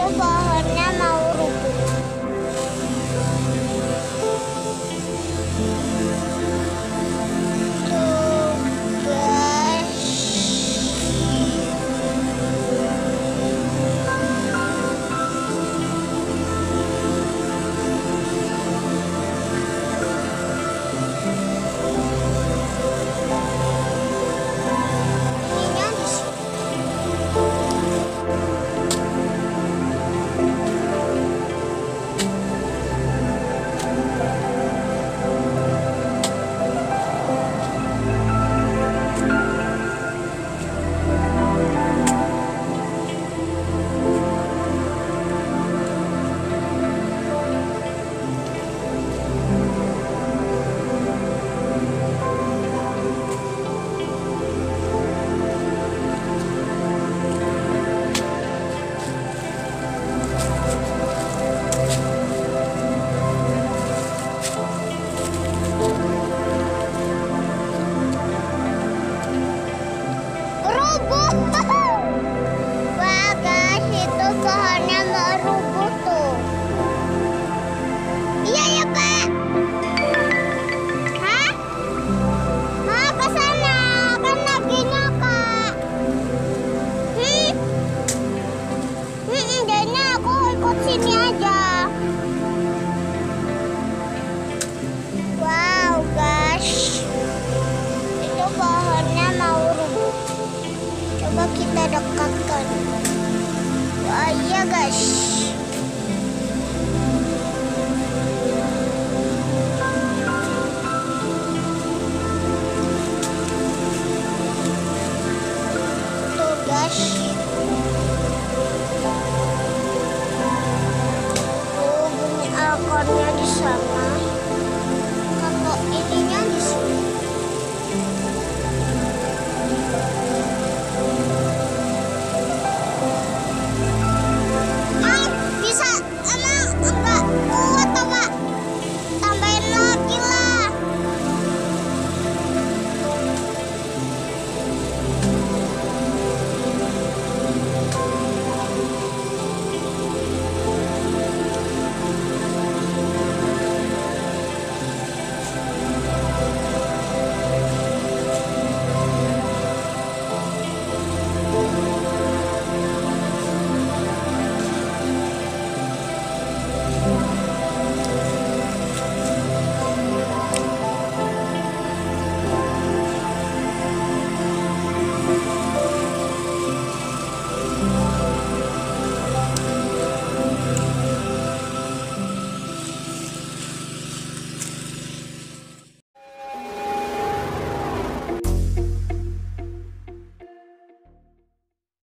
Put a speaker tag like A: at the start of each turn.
A: Itu pohonnya mau rubuh. Tuh, guys. Ininya di sini. Rubuh. Wah guys, itu pohonnya mau rubuh tuh. Iya ya Pak. Hah? Mau ke sana kan lagi Kak. Jadinya aku ikut sini aja. Wow guys, itu pohonnya mau rubuh. Coba kita dekatkan. Wah iya guys.